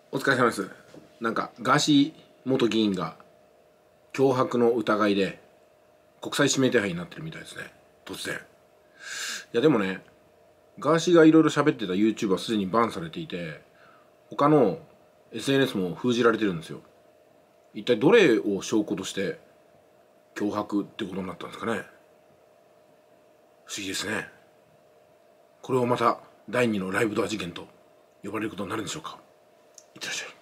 お疲れ様です。なんかガーシー元議員が脅迫の疑いで国際指名手配になってるみたいですね。突然。いやでもね、ガーシーがいろいろ喋ってた YouTube はすでにバンされていて、他の SNS も封じられてるんですよ。一体どれを証拠として脅迫ってことになったんですかね。不思議ですね。これをまた第2のライブドア事件と呼ばれることになるんでしょうか。いってらっしゃい。